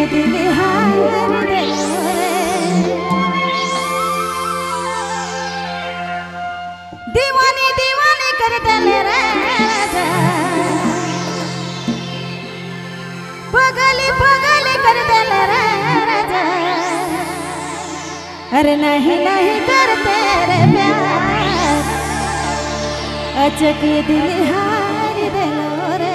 दिल हार दे दीवानी दीवानी कर दले रे पगली पगली कर दले रे अरे नहीं नहीं कर तेरे प्यार अचक दिल हार दिलो रे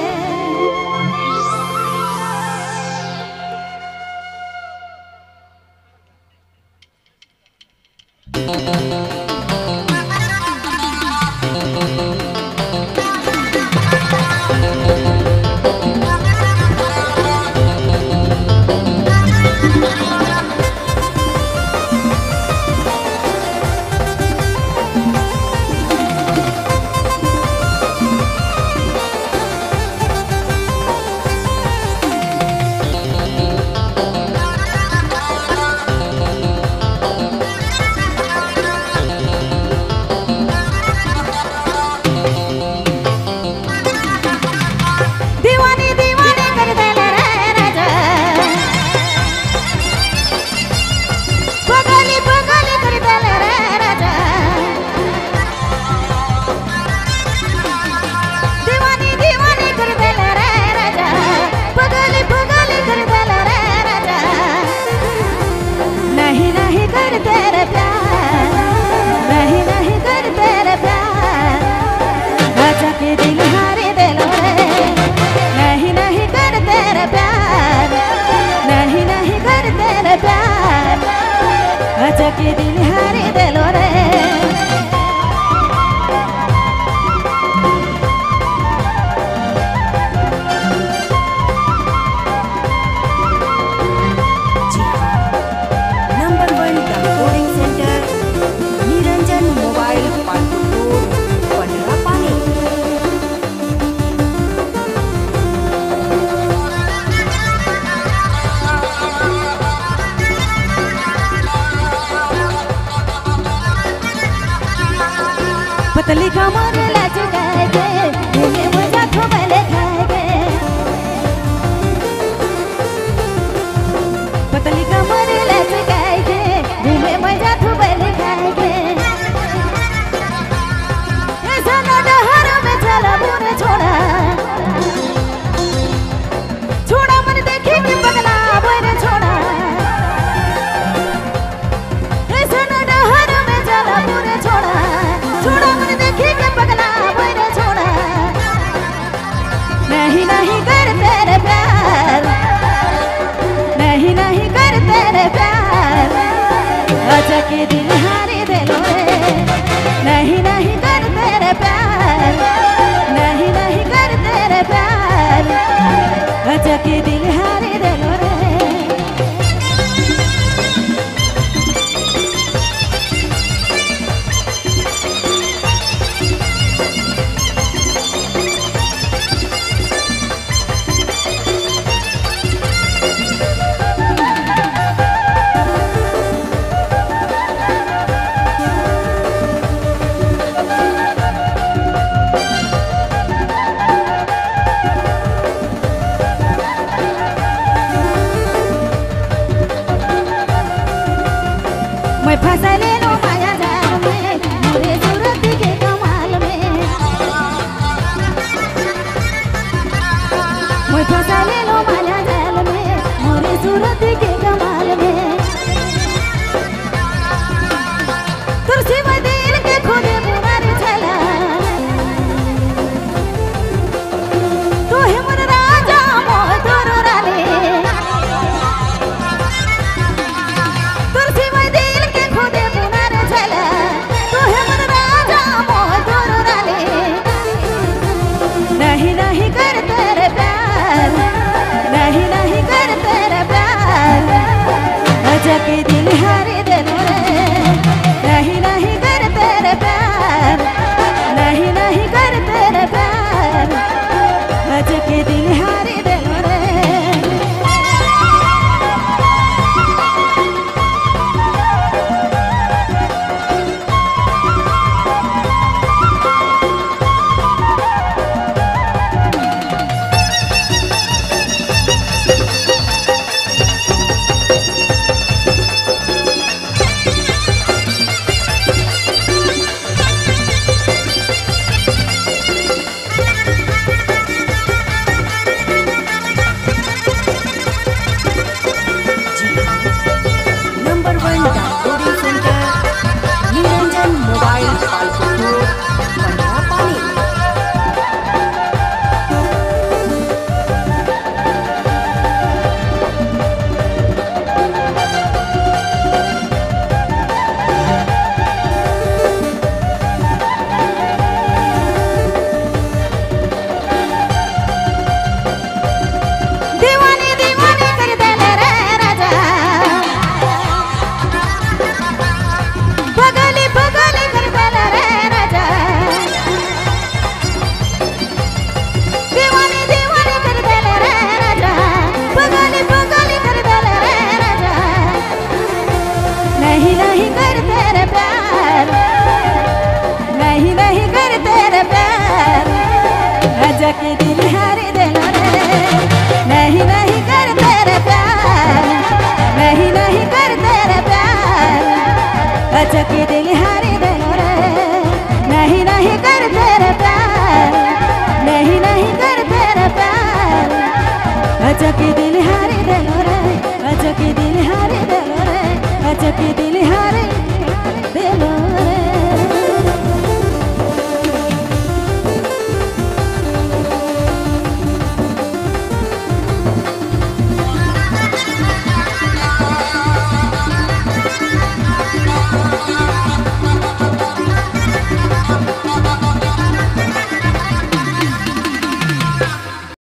के दिल हारे दिलो रे number 1 recording centre Niranjan mobile पंडरा पानी पतली कमर लचकाएगे घूमे मजा थोबले खाएगे पतली कमर लचकाएगे घूमे मजा थोबले खाएगे ऐसा ना डहर में चला बुरे छोड़ा छोड़ा मन देखे कि पगला बोरे छोड़ा ऐसा ना डहर में चला बुरे छोड़ा छोड़ा मन देखे के पगला बोरे छोड़ा नहीं नहीं कर तेरे प्यार नहीं नहीं कर तेरे प्यार अच्छा के दिल हारे दिलो रे नहीं नहीं कर तेरे प्यार नहीं नहीं कर तेरे प्यार अच्छा के दिल हारे दिलो रे मैं फंसा ले लो माया जाल में मोरे सूरत के कमाल में मैं फंसा ले लो माया जाल में मोरे सूरत के कमाल में तुलसी में दिल के खोदे मुरार चला तू है मन राजा मोह तोर रानी तुलसी में दिल के खोदे अचकी दिल हारी दिलो रे नहीं नहीं कर तेरे प्यार नहीं नहीं कर तेरे प्यार अचकी दिल हारी दिलो रे नहीं नहीं कर तेरे प्यार नहीं नहीं कर तेरे प्यार अचकी दिल हारी दिलो रे अचकी दिल हारी दिलो रे अचकी दिल हारी